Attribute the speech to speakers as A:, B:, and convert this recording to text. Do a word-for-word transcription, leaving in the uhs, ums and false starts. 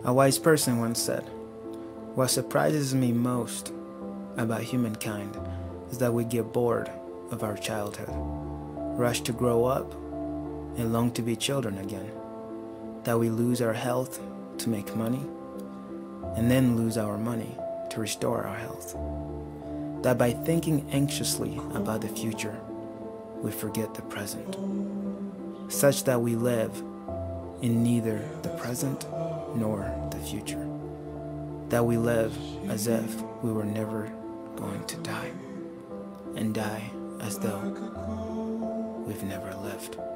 A: A wise person once said, "What surprises me most about humankind is that we get bored of our childhood, rush to grow up, and long to be children again. That we lose our health to make money, and then lose our money to restore our health. That by thinking anxiously about the future, we forget the present, such that we live in neither the present nor the future. That we live as if we were never going to die, and die as though we've never lived."